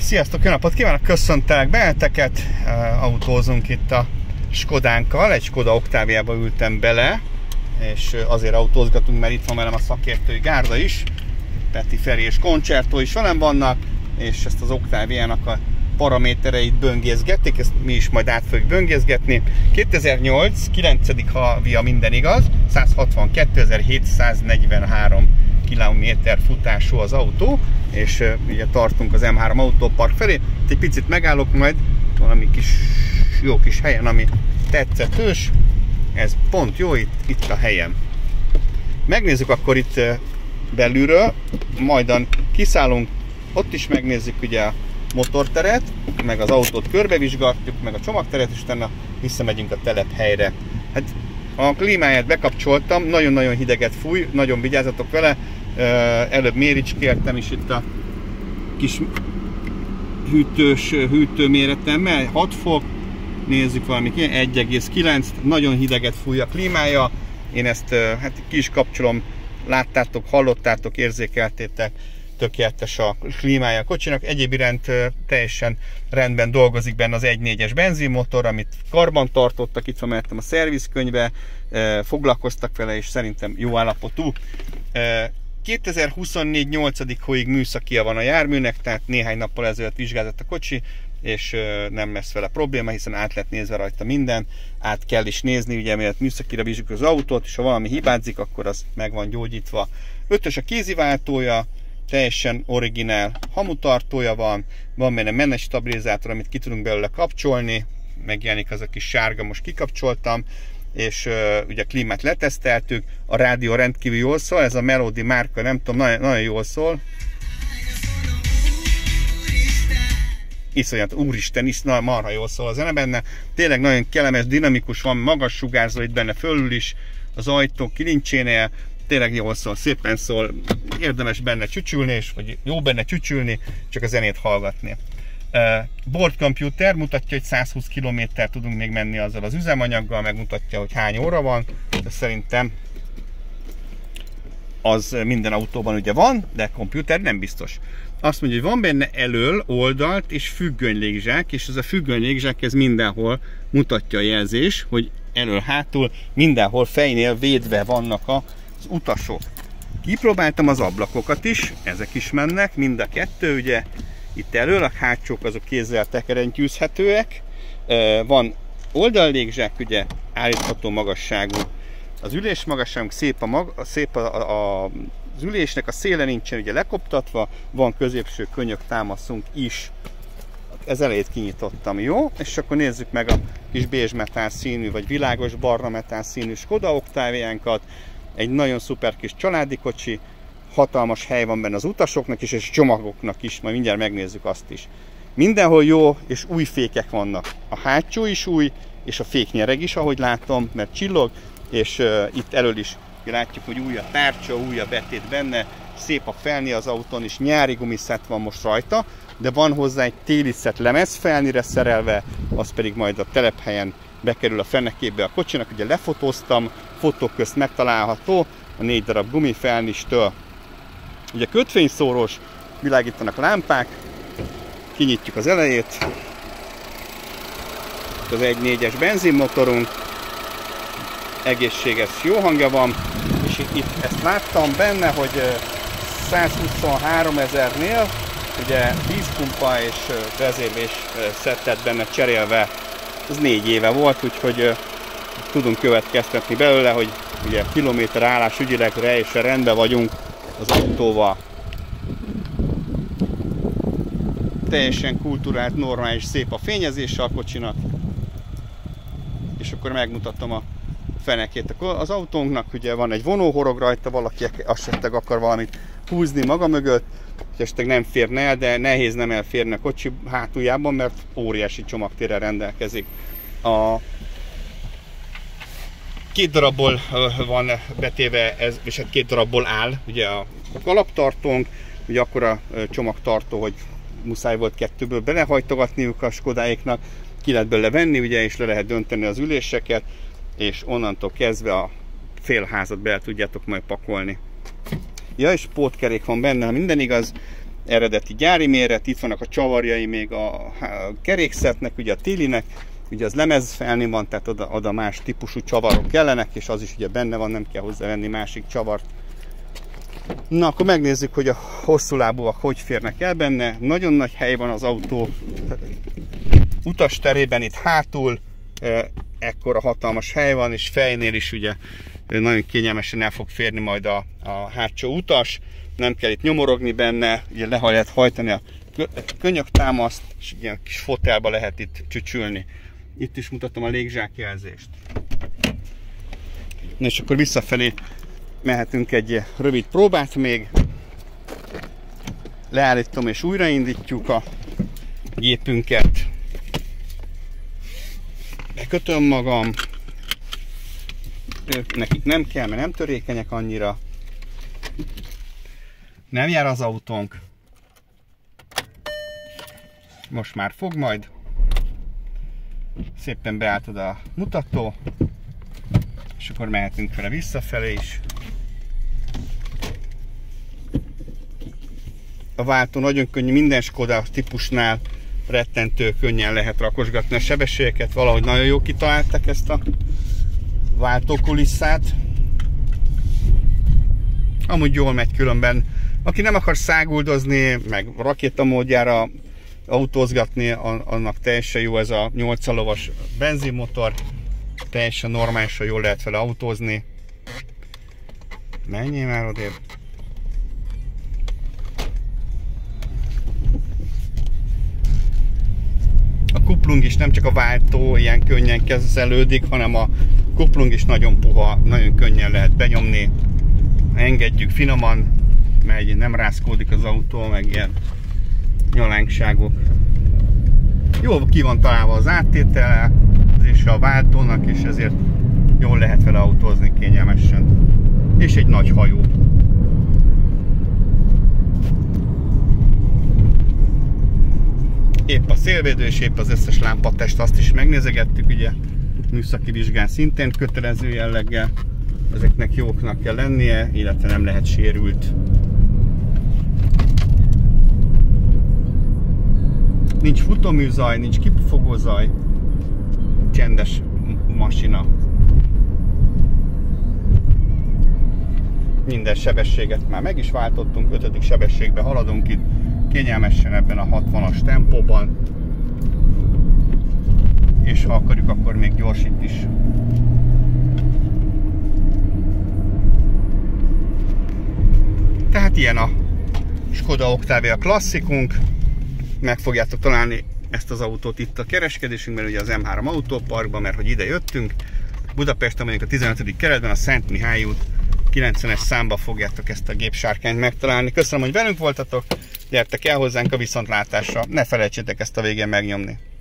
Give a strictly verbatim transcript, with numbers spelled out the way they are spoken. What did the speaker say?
Sziasztok, jó napot kívánok, köszöntelek benneteket. Autózunk itt a Skodánkkal, egy Skoda Octaviába ültem bele, és azért autózgatunk, mert itt van velem a szakértői gárda is. Peti, Feri és Concerto is velem vannak, és ezt az Octaviának a paramétereit böngészgették, ezt mi is majd át fogjuk böngészgetni. kétezer-nyolc, kilencedik havija, minden igaz, százhatvankettezer-hétszáznegyvenhárom kilométer futású az autó, és uh, ugye tartunk az M három autópark felé. Itt egy picit megállok majd valami kis jó kis helyen, ami tetszetős. Ez pont jó, itt, itt a helyem. Megnézzük akkor itt uh, belülről, majdan kiszállunk, ott is megnézzük ugye a motorteret, meg az autót körbevizsgáljuk, meg a csomagteret, és utána visszamegyünk a telephelyre. Hát a klímáját bekapcsoltam, nagyon-nagyon hideget fúj, nagyon vigyázzatok vele. Előbb méricskéltem is itt a kis hűtős hűtőméretemmel, hat fok, nézzük valami egy egész kilenc, nagyon hideget fúj a klímája. Én ezt hát ki is kapcsolom, láttátok, hallottátok, érzékeltétek, tökéletes a klímája a kocsinak. Egyéb iránt teljesen rendben dolgozik benne az egy négyes benzinmotor, amit karban tartottak, itt van mellettem a szervizkönyve, foglalkoztak vele, és szerintem jó állapotú. kétezer-huszonnégy nyolcadik hóig műszakia van a járműnek, tehát néhány nappal ezelőtt vizsgázott a kocsi, és nem lesz vele probléma, hiszen át lett nézve rajta minden, át kell is nézni, ugye mielőtt műszakira vizsgáljuk az autót, és ha valami hibázik, akkor az meg van gyógyítva. Ötös a kéziváltója, teljesen originál hamutartója van, van benne menet stabilizátor, amit ki tudunk belőle kapcsolni, megjelenik az a kis sárga, most kikapcsoltam, és uh, ugye a klímát leteszteltük, a rádió rendkívül jól szól, ez a Melody márka, nem tudom, nagyon, nagyon jól szól. Iszonyat, úristen, is, na, marha jól szól a zene benne, tényleg nagyon kellemes, dinamikus, van magas sugárzó itt benne fölül is, az ajtó kilincsénél, tényleg jól szól, szépen szól, érdemes benne csücsülni, és, vagy jó benne csücsülni, csak a zenét hallgatni. Uh, board computer mutatja, hogy százhúsz kilométer tudunk még menni azzal az üzemanyaggal, megmutatja, hogy hány óra van, de szerintem az minden autóban ugye van, de komputer nem biztos. Azt mondja, hogy van benne elől, oldalt és függöny légzsák, és ez a függöny légzsák, ez mindenhol mutatja a jelzés, hogy elől, hátul, mindenhol fejnél védve vannak az utasok. Kipróbáltam az ablakokat is, ezek is mennek, mind a kettő, ugye itt elől, a hátsók azok kézzel tekerentyűzhetőek, van oldallégzsák, ugye állítható magasságú. Az ülés magasságunk szép, a mag, szép a, a, az ülésnek a széle nincsen ugye lekoptatva, van középső könyök támaszunk is. Ez elejét kinyitottam, jó? És akkor nézzük meg a kis bézsmetál színű, vagy világos barna metál színű Skoda Octaviánkat. Egy nagyon szuper kis családi kocsi, hatalmas hely van benne az utasoknak is, és csomagoknak is, majd mindjárt megnézzük azt is. Mindenhol jó és új fékek vannak. A hátsó is új, és a féknyereg is, ahogy látom, mert csillog, és uh, itt elől is látjuk, hogy új a tárcsa, új a betét benne, szép a felni az autón, és nyári gumiszett van most rajta, de van hozzá egy téli szett lemez felnire szerelve, az pedig majd a telephelyen bekerül a fenekébe a kocsinak, ugye lefotóztam, fotók közt megtalálható a négy darab gumifelnistől. Ugye kötvényszórós, világítanak lámpák, kinyitjuk az elejét, az egy négyes benzinmotorunk, egészséges, jó hangja van, és itt ezt láttam benne, hogy százhuszonhárom ezernél ugye vízpumpa és vezérlés szettet benne cserélve, ez négy éve volt, úgyhogy tudunk következtetni belőle, hogy ugye kilométer állás ügyileg teljesen rendben vagyunk az autóval. Teljesen kulturált, normális, szép a fényezése a kocsinak. És akkor megmutatom a fenekét. Az autónknak ugye van egy vonóhorog rajta, valaki esetleg akar valamit húzni maga mögött, hogy esetleg nem férne el, de nehéz nem elférni a kocsi hátuljában, mert óriási csomagtérrel rendelkezik. A két darabból van betéve, ez, és hát két darabból áll ugye a kalaptartónk, ugye akkora csomagtartó, hogy muszáj volt kettőből belehajtogatniuk a Skodáéknak, ki lehet belőle venni, ugye, és le lehet dönteni az üléseket, és onnantól kezdve a félházat bele tudjátok majd pakolni. Ja, és pótkerék van benne, ha minden igaz, eredeti gyári méret, itt vannak a csavarjai még a kerékszetnek, ugye a télinek, ugye az lemezfelni van, tehát oda, oda más típusú csavarok kellenek, és az is ugye benne van, nem kell hozzávenni másik csavart. Na, akkor megnézzük, hogy a hosszú lábúak hogy férnek el benne. Nagyon nagy hely van az autó utas terében, itt hátul ekkora hatalmas hely van, és fejnél is ugye nagyon kényelmesen el fog férni majd a, a hátsó utas. Nem kell itt nyomorogni benne, ugye le lehet hajtani a könyöktámaszt, és ilyen kis fotelba lehet itt csücsülni. Itt is mutatom a légzsákjelzést. Na, és akkor visszafelé mehetünk egy rövid próbát még. Leállítom és újraindítjuk a gépünket. Bekötöm magam. Ők, nekik nem kell, mert nem törékenyek annyira. Nem jár az autónk. Most már fog majd. Szépen beállt oda a mutató. És akkor mehetünk vele visszafelé is. A váltó nagyon könnyű, minden Skoda típusnál rettentő könnyen lehet rakosgatni a sebességeket. Valahogy nagyon jó kitaláltak ezt a váltókulisszát. Amúgy jól megy különben. Aki nem akar száguldozni, meg rakétamódjára autózgatni, annak teljesen jó ez a nyolc lovas benzinmotor. Teljesen normálisan jól lehet vele autózni. Menjél már odébb. A kuplung is nem csak a váltó ilyen könnyen kezelődik, hanem a kuplung is nagyon puha, nagyon könnyen lehet benyomni. Engedjük finoman, megy, nem rázkódik az autó, meg ilyen nyalánkságok. Jól ki van találva az áttétele, és a váltónak, és ezért jól lehet vele autózni kényelmesen. És egy nagy hajó. Épp a szélvédő és épp az összes lámpatest, azt is megnézegettük, ugye műszaki vizsgán szintén kötelező jelleggel. Ezeknek jóknak kell lennie, illetve nem lehet sérült. Nincs futóműzaj, nincs kipufogózaj, csendes masina. Minden sebességet már meg is váltottunk, ötödik sebességbe haladunk itt, kényelmesen ebben a hatvanas tempóban. És ha akarjuk, akkor még gyorsít is. Tehát ilyen a Skoda Octavia klasszikunk. Meg fogjátok találni ezt az autót itt a kereskedésünkben, ugye az M három autóparkban, mert hogy ide jöttünk. Budapesten vagyunk a tizenötödik kerületben, a Szent Mihály út kilencvenes számba fogjátok ezt a gépsárkányt megtalálni. Köszönöm, hogy velünk voltatok, gyertek el hozzánk a viszontlátásra, ne felejtsétek ezt a végén megnyomni.